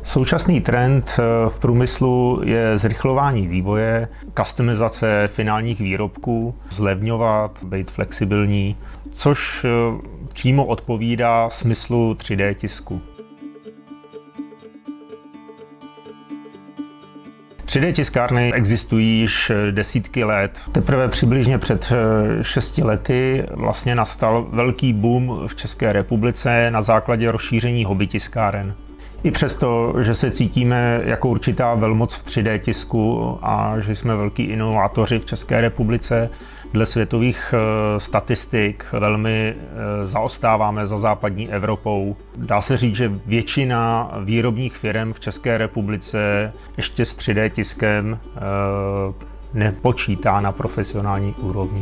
Současný trend v průmyslu je zrychlování vývoje, customizace finálních výrobků, zlevňovat, být flexibilní, což přímo odpovídá smyslu 3D tisku. 3D tiskárny existují již desítky let. Teprve přibližně před 6 lety vlastně nastal velký boom v České republice na základě rozšíření hobby tiskáren. I přesto, že se cítíme jako určitá velmoc v 3D tisku a že jsme velký inovátoři v České republice, dle světových statistik velmi zaostáváme za západní Evropou. Dá se říct, že většina výrobních firm v České republice ještě s 3D tiskem nepočítá na profesionální úrovni.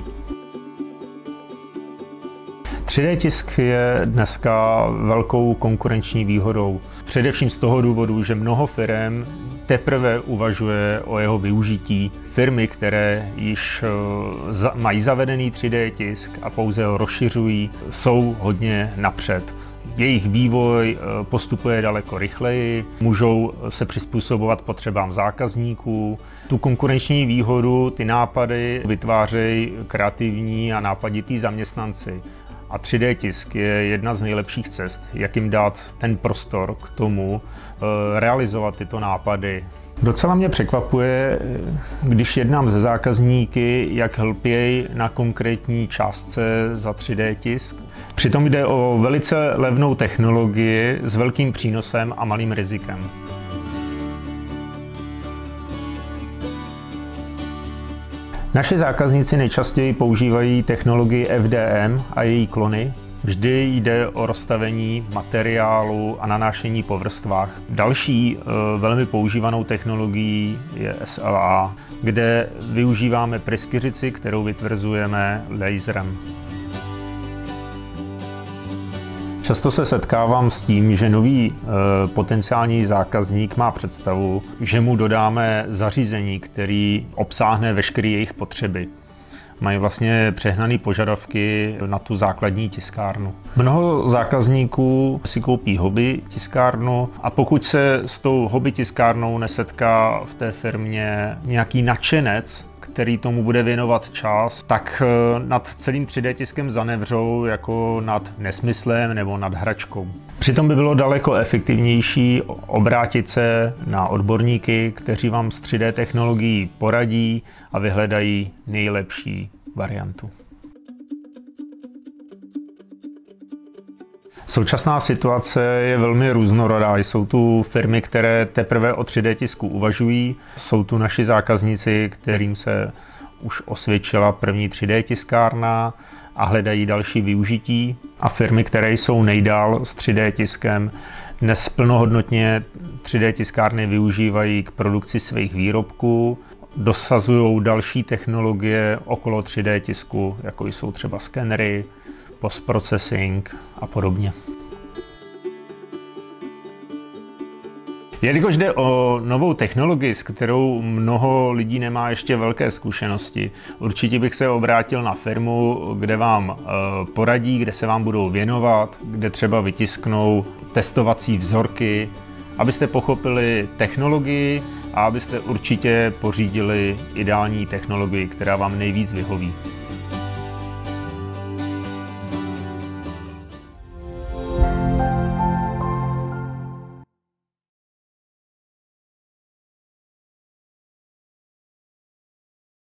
3D tisk je dneska velkou konkurenční výhodou. Především z toho důvodu, že mnoho firem teprve uvažuje o jeho využití. Firmy, které již mají zavedený 3D tisk a pouze ho rozšiřují, jsou hodně napřed. Jejich vývoj postupuje daleko rychleji, můžou se přizpůsobovat potřebám zákazníků. Tu konkurenční výhodu, ty nápady vytvářejí kreativní a nápadití zaměstnanci. A 3D tisk je jedna z nejlepších cest, jak jim dát ten prostor k tomu realizovat tyto nápady. Docela mě překvapuje, když jednám se zákazníky, jak lpějí na konkrétní částce za 3D tisk. Přitom jde o velice levnou technologii s velkým přínosem a malým rizikem. Naši zákazníci nejčastěji používají technologii FDM a její klony. Vždy jde o rozstavení materiálu a nanášení po vrstvách. Další velmi používanou technologií je SLA, kde využíváme pryskyřici, kterou vytvrzujeme laserem. Často se setkávám s tím, že nový potenciální zákazník má představu, že mu dodáme zařízení, který obsáhne veškeré jejich potřeby. Mají vlastně přehnané požadavky na tu základní tiskárnu. Mnoho zákazníků si koupí hobby tiskárnu a pokud se s tou hobby tiskárnou nesetká v té firmě nějaký nadšenec, který tomu bude věnovat čas, tak nad celým 3D tiskem zanevřou jako nad nesmyslem nebo nad hračkou. Přitom by bylo daleko efektivnější obrátit se na odborníky, kteří vám s 3D technologií poradí a vyhledají nejlepší variantu. Současná situace je velmi různorodá. Jsou tu firmy, které teprve o 3D tisku uvažují. Jsou tu naši zákazníci, kterým se už osvědčila první 3D tiskárna a hledají další využití. A firmy, které jsou nejdál s 3D tiskem, dnes plnohodnotně 3D tiskárny využívají k produkci svých výrobků. Dosazují další technologie okolo 3D tisku, jako jsou třeba skenery, postprocessing a podobně. Jelikož jde o novou technologii, s kterou mnoho lidí nemá ještě velké zkušenosti, určitě bych se obrátil na firmu, kde vám poradí, kde se vám budou věnovat, kde třeba vytisknou testovací vzorky, abyste pochopili technologii a abyste určitě pořídili ideální technologii, která vám nejvíc vyhoví.